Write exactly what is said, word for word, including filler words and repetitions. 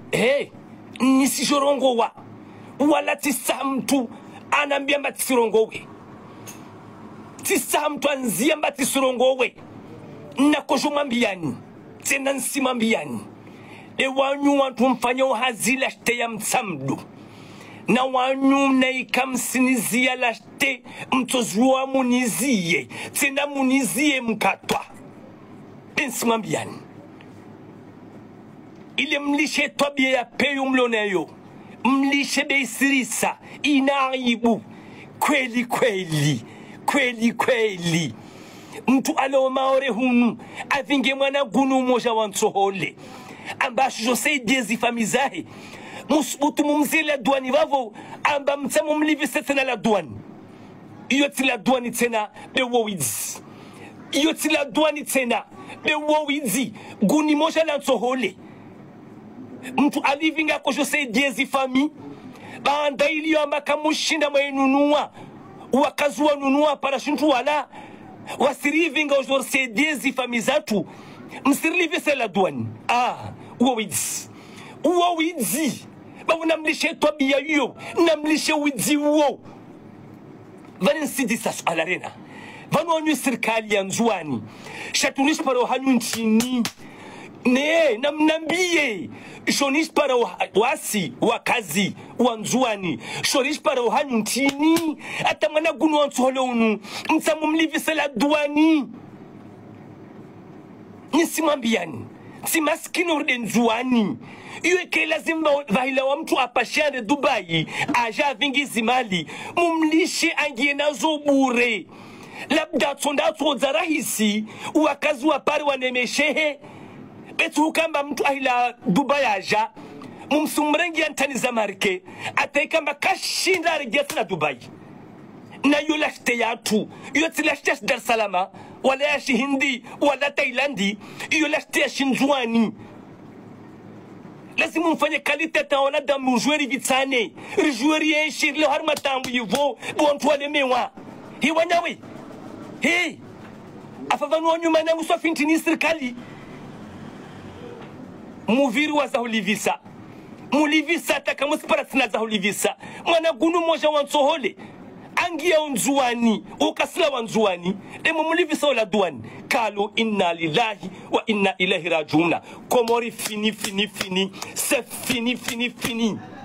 hey, nisijorongo wa wala tisa mtu anambia mba tisirongowe tisa mtu anzia mba tisirongowe na kujumambiani tena nsimambiani e wanyu wantu mfanyo hazila shte ya mtsamdu na wanyu na ikamsinizia la shte mtozua munizie tena munizie mkatwa nsimambiani ile mlishe tabia ya peyo mloneyo mlishe beisirisa inaibu kweli kweli kweli kweli mtu alo maore hunu avinge mwana gunu moja wansohole ambashi jose diezi famizahe musbutu mumzile duani vavo amba mtamo mlivise tena la duani iyo tila duani tena bewowidzi iyo tila duani tena bewowidzi guni moja la nsohole mtu alivinga ko jose diezi fami banda iliyo amba kamushinda mwenunua wakazuwa nunua para shintu wala wasirivinga ojorse diezi famizatu msirilive la douane ah uwidzi uwidzi bawuna mlishe tabia yo namlishe widzi wo vani sidisa alarena vanu onyu serikali ya Nzouwani shatunish para hanyu nchini ne namnambie shonish para wasi wakazi wa Nzouwani shonish para hanyu nchini atamana gunu ontsolo unu mtsamu mlivise la douane nisimambiani si maskini urde Nzouwani iwe ke lazima vahila wa mtu apashane Dubai aja vingi zimali mumlishe angie nazo bure labda tsonda tsoza rahisi wakazi wa pari wanemeshehe betu kamba mtu ahila Dubai aja mumsumrengi antaniza marke ataikamba kashinda regesi na Dubai na yola shte yatu yotila shte Dar es Salaam wala ya Hindi wala Thailandi yola shte ya Nzouwani lazima mfanye kalite taona da mjweri vitsane rjweri yenshi le har matambu yivo bontu wale mewa hi wanyawe he afavanu wanyuma na musofinti ni serikali muviri wa zahulivisa mulivisa takamuspara sina zahulivisa mwana gunu moja wansohole angia Nzouwani ukasila wa Nzouwani demo mulivisa la douane kalo inna lillahi wa inna ilahi rajiuna komori fini fini fini c'est fini fini fini